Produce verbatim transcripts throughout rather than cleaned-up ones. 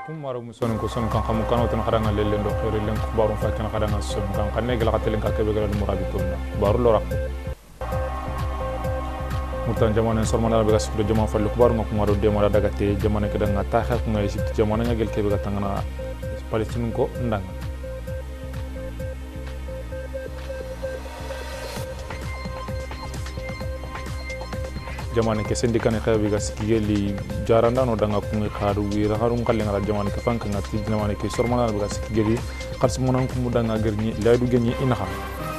kum maro musonon ko son kan xam kan watan xadanga lelen do xere len ko barum fa kan xadanga son kan xane gala xatelen ka kebe gala murabitonna baru lora mutan jamane sormana be gas do jama fallu ko baru ngako maro de mara daga te jamane ke danga ta xak ngay ci jamane nga gel kebe ga tangana palestine ko ndanga jamane ke sendikane xebi ga sikigeli jaranda no danga ko ngi xaru wi raharum xalle ngala jamane ke fank ngati jamane ke sormana be ga sikigeli xars mo nan ko mu danga gerni laydu genni inaha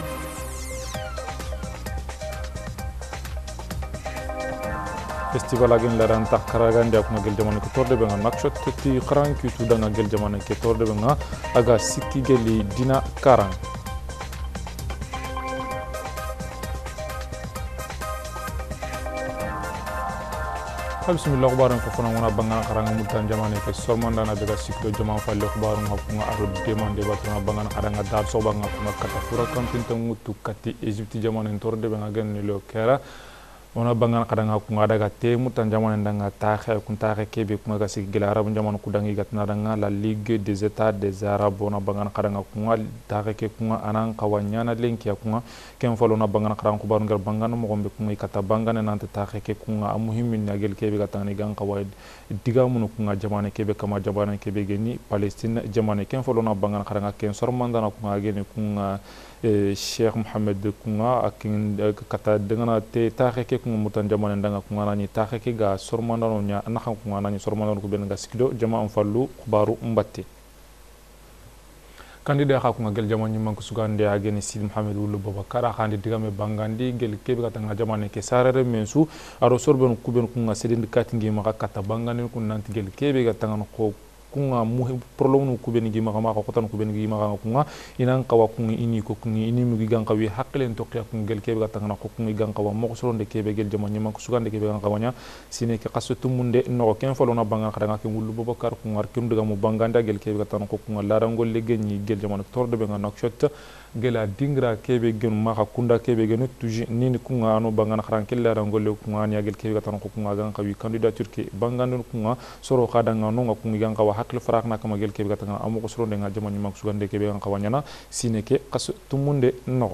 festival agen laran tak karagan dia ko ngel jamane ko torde be nga nakshot ti kharan ki tu danga gel jamane ke torde be nga aga sikigeli dina karan bismillah xbaran ko fona wona bangana xaranga mutan jamane ke sormanda na daga sikdo jama falle xbaru ngapuma aro demande batuna bangana xaranga dar soba ngapuma kata fura kampinta mutu kati egypte jamane torde be nga gen lo kera wona bangana xaranga ko daga te mutan jamane ndanga taxe kun taxe kebe ko ga sig gila arab jamane ku dangi gatna danga la ligue des états des arabes wona bangana xaranga ko taxe ke ko anan kawanyana lenki ko ken folo na bangana xaranga ko bar ngar bangana mo gombe ko kata bangana nante taxe ke ko amuhimin na gel kebe gatani gan kawaid diga mun ko jamane kebe kama jamane kebe geni palestine jamane ken folo na bangana xaranga ken sormanda na ko geni ko Cheikh Mohamed kunga akin kata dengana te taxe ke kunga mutan jamane ndanga kunga nani taxe ke ga sormandano nya naxa kunga nani sormandano ko ben ga sikdo jama am fallu khabaru mbatti candidat xa kunga gel jamane man ko sugande ageni Sid Mohamed wulu Babakar khandi digame bangandi gel kebe ga tanga jamane ke sarare mensu aro sorben ku ben kunga sedin katingi ma kata bangani kun nanti gel kebe ga tanga ko kunga mu problème ku ben gi ma ma ko tan ku ben gi ma kunga inan kawa kunga ini ko kunga ini mu gi gan kawi haklen to qiya kunga gel kebe gatanga ko kunga gan kawa mo ko soronde kebe gel jama nyima ko sugande kebe gan kawanya sine ke qasatu munde no ken falo na banga khadanga ke wulu Babakar kunga kin daga mu banganda gel kebe gatana ko kunga larangol le genni gel jama torde be ngana shot gela dingra kebe gen ma ka kunda kebe gen tuji nini kunga ano bangana kharan kel larangol le kunga nya gel kebe gatana ko kunga gan kawi candidature ke bangandon kunga soro khadanga no kunga gan kawa hakle farak na kama gel kebe gatanga amu ko soronde nga jama nyima ko sugande kebe gan kawanyana sine ke qas tumunde no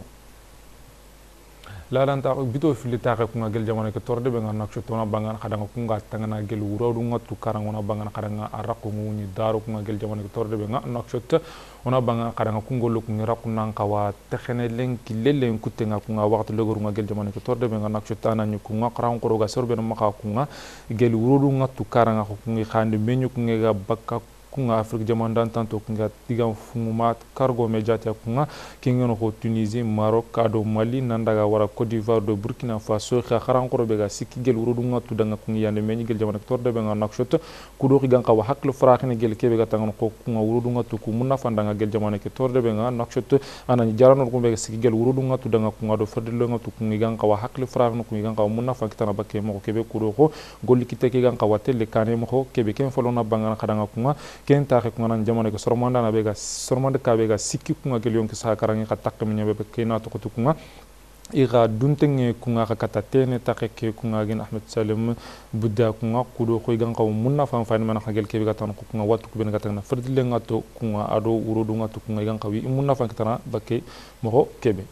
la lan ta bito fili ta ko ngel jamane ke torde be ngana ko tona bangan khadanga ko ngat tangana gel wurodu ngatu karangona bangan khadanga arako nguni daru ko ngel jamane ke torde be ngana ko ona bangan khadanga ko ngol ko ngirakku nan kawa texene lenki lelen kutenga ko nga waxtu legoru ngel jamane ke torde be ngana ko tana nyu ko ngakran ko roga sorbe no maka ko nga gel wurodu ngatu karanga ko ngi khande menyu ko ngega bakka kunga Afrique jamandan tanto kunga tigam fungumat cargo mediatia kunga kingeno ko Tunisie Maroc kado Mali nandaga wara Côte d'Ivoire do Burkina Faso kha kharan ko be ga sikki gel wurudu ngatu danga kunga yande meñi gel jamana torde be nga nakshot kudo ki ganka wa haklo farakhine gel kebe ga tangon ko kunga wurudu ngatu ku munna fandanga gel jamana ke torde be nga nakshot anani jarano ko be ga sikki gel wurudu ngatu danga kunga do fadelo ngatu kunga ganka wa haklo farakhine kunga ganka munna fakitana bakke mo kebe kudo ko golli kiteke ganka wa tele kane mo kebe ken folona bangana khadanga kunga ken taxe ko ngana jamane ko sormanda na bega sormanda ka bega sikki ko ngel yon ke sa karangi ka takam nyabe be kena to ko kunga ira duntenge kunga ka kata tene taxe ke kunga gen Ahmed Salim budda kunga kudo ko gan kaw munna fam fani man khagel ke bega tan ko kunga watu ko ben gata na ferdile ngato kunga ado urodu ngato kunga gan kawi munna fam kitana bakke mo kebe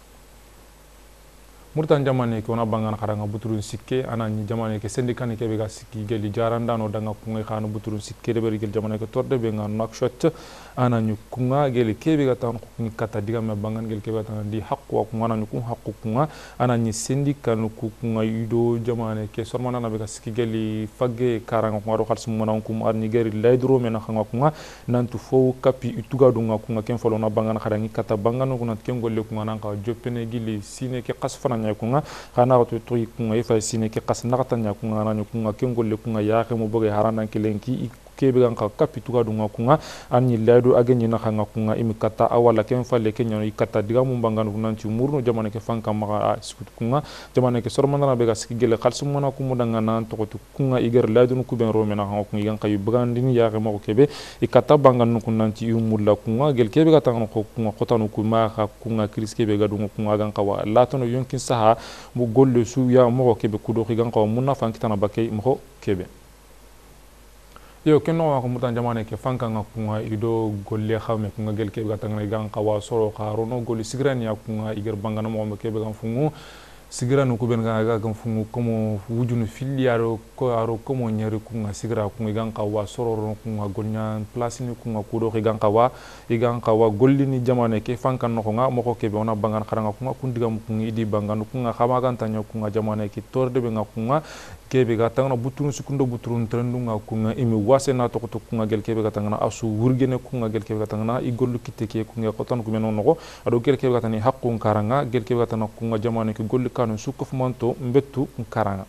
murtan jamane ke wona bangana khadanga buturun sikke anani jamane ke sendikani ke be ga sikki geli jaranda no danga kunga khanu buturun sikke de beri gel jamane ke torde be nga nakshot anani kunga geli ke be ga tan ko kata diga me bangan gel ke be tan di haqqu wa kunga anani kun haqqu kunga anani sendikanu ku kunga yudo jamane ke sormana na be ga sikki geli fagge karanga ko ro khalsum mona kum arni geri laydro me na khanga kunga nantu fo kapi utuga dunga kunga ken folo na bangana khadangi kata bangano kunat ken golle kunga nan ka joppene gili sine ke qasfana kunga khana ko to kunga ifa sine ke qas naqatanya kunga nanu kunga kengolle kunga yaake mo boge harana kilenki kebe gan ka kapituga dunga kunga anni ladu agenyi na khanga kunga imikata awala ken falle kenyo ikata diga mu bangan kunanti murno jamane ke fanka ma sikut kunga jamane ke sormana na bega sikigele khalsum mona kumu danga nan to ko kunga iger ladu ku ben rome na khanga kunga gan kayu bagandini yaake mo kebe ikata bangan kunanti yumulla kunga gel kebe ga tan ko kunga khotanu ku ma kha kunga kris kebe ga dunga kunga gan kawa latono yonkin saha bu golle su ya mo kebe kudo gan kawa munna fankitana bakay mo kebe yo kenno wa ko mutan jamane ke fanka nga kunga ido golle xawme kunga gel ke ga tangna gan qawa soro kharo no golli sigran ya kunga igar bangana mo ke be gan fungu sigira no kuben ga ga gan fungu komo wujunu filiaro ko aro komo nyari kunga sigira kunga gan qawa soro kunga golnya place ni kunga kudo ke gan qawa e gan qawa golli ni jamane ke fanka no nga mo ko ke be ona bangan khara nga kunga kundiga kunga idi bangan kunga khama gan tanyo kunga jamane ke torde be nga kunga kebe ga tangna butun sukundo butun trendu nga kunga imi wase na to to kunga gel kebe ga tangna asu wurgene kunga gel kebe ga tangna i gollu kitte ke kunga qoton ku menon no ado gel kebe ga tani haqqun karanga gel kebe ga tangna kunga jamane ke gollu kanu sukuf manto mbettu karanga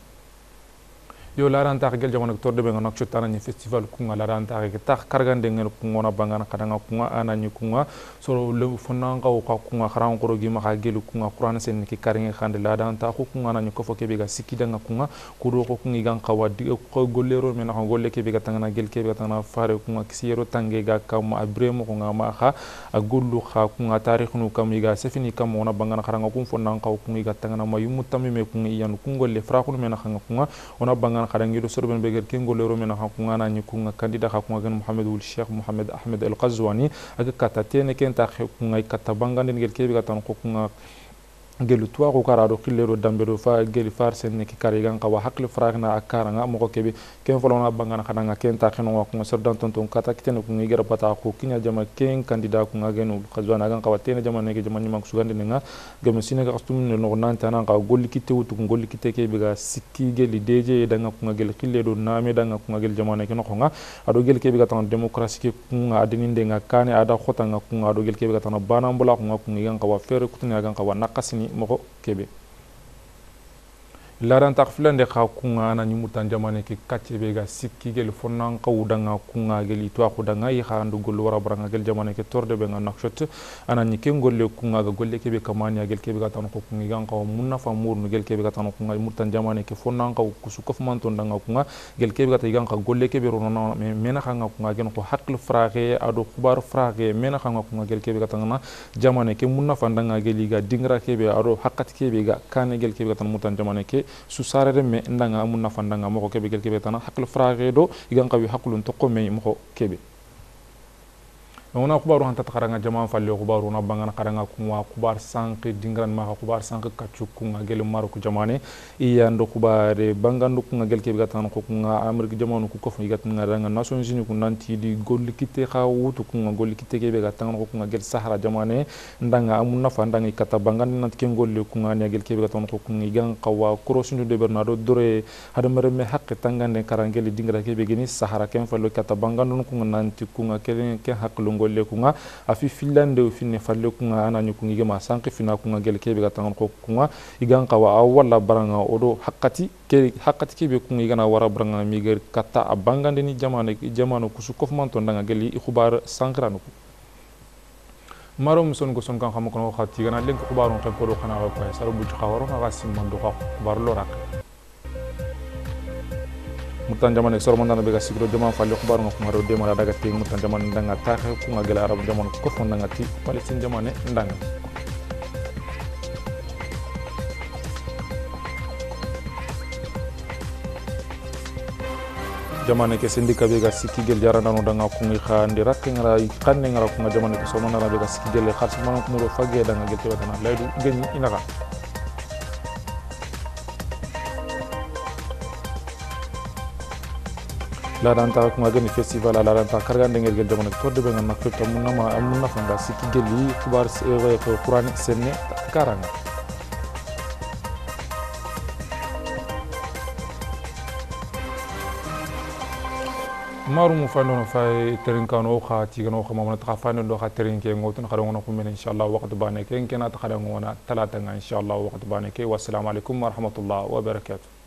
yo laranta gel jamana ko torde be ngana chotana ni festival kunga laranta ke tax kargande ngel kunga na bangana kadanga kunga anani kunga so le fonanga ko kunga kharan ko gi ma gel kunga qur'an sen ki karinge khande laranta ko kunga nani ko foke be ga sikidanga kunga ko do ko kungi gan qawa di ko gollero men ko golle ke be ga tangana gel ke be ga tangana fare kunga kisiyero tange ga kam abremo ko ngama kha a gollu kha kunga tarikh nu kam ga sefini kam wona bangana kharanga kum fonanga ko kungi ga tangana mayum tamime kungi yan kungolle frakhu men khanga kunga wona bangana kharangido sorben beger kengole romena hakunga na nyikunga kandida hakunga gan Muhammad wul Sheikh Muhammad Ahmed Al Qazwani aga kata tene kenta hakunga kata bangande ngel kebi gatan hakunga gelu tuwa ko karado khillero dambero fa geli farsen ne ki karigan qawa hakle fragna akaranga moko kebe ken folona bangana khadanga ken ta kheno wa ko serdan tonton kata kitene ko ngera pata ko kinya jama ken kandida ko ngagenu khazwana gan qawa tene jama ne ke jama nyima ko sugande nga gem sine ga astum ne no nanta nan qawa golli kitte wutu ko golli kitte ke be ga sikki geli deje danga ko ngel khilledo name danga ko ngel jama ne ke no nga ado gel ke be ga tan demokrasi ke ko nga adininde nga kane ada khota nga ko ado gel ke be ga tan bana mbula ko nga ko ngan qawa fere kutuna gan qawa nakasini moko kebe laran takfilande kha kunga na nyumutan jamane ki katche be ga sikki gel fonnan qawdanga kunga gel itwa khudanga yi khandu gol wara branga gel jamane ke torde be nga nakshot ana ni ken golle kunga ga golle kebe kamani gel kebe ga tan ko kungi gan qaw munna fa murnu gel kebe ga tan kunga mutan jamane ke fonnan qaw kusuko man ton danga kunga gel kebe ga tan ga golle kebe rono me mena khanga kunga gen ko hakl frage ado khubar frage mena khanga kunga gel kebe ga tan na jamane ke munna fa danga gel ga dingra kebe ado hakkat kebe ga kane gel kebe ga tan mutan jamane ke su sarere me ndanga amunna fandanga moko kebe gel kebe tan hakl frage do igan qawi haklun to ko me moko kebe ona kubaru hanta takaranga jama falle kubaru na bangana karanga kunwa kubar sank dingran ma kubar sank kachu kunga gel maru ku jamane iya ndo kubare bangando kunga gel kebe gatan ko kunga amerika jamanu ku kofu gat ngaranga nations unies ku nanti di golli kite khawutu kunga golli kite kebe gatan ko kunga gel sahara jamane ndanga amunna fa ndanga kata bangande nant ken golle kunga nya gel kebe gatan ko kunga igan qawa crossinu de bernardo dore hadamare me haqqe tangande karangel dingra kebe geni sahara ken fallo kata bangando kunga nanti kunga ken ken haqqu golle kunga afi finlande o finne falle kunga anani kungi gema sanki fina kunga gel kebe ga tan ko kunga igan qawa wala baranga odo haqqati ke haqqati kebe kunga igana wara baranga mi ger katta abangande ni jamane jamano kusu kofman to ndanga gel ikhubar sankranu marom son ko son kan xam ko xati gana len ko xubaron ko do xana ko saro bu ci xawaro nga simman do xubar lo rak mutan jamane sor mandana be ga sigro jama falle xubar nga ko de mala daga te mutan jamane ndanga taxe ko nga gela arab jamane ko fon nga ti palestine jamane ndanga jamane ke sindika be ga sikki gel jarana no danga ko ngi khandi rak ngara kanne ngara ko jamane ke sor mandana be ga sikki gel khars man ko mo fagge danga gel te watana laydu geni inaka la danta ko ngani festival la danta kargande ngel gel jamane todde be ngana ko tamuna ma amuna fanga sikki gel yi kubar ko qur'an senne karanga maru mu fando no fay terin kano kha ti gano kha mamana ta fando do kha terin ke ngotun khara ngona ko men inshallah waqtu bane ke ken ata khara ngona talata nga inshallah waqtu bane ke wassalamu alaikum wa rahmatullah wa barakatuh.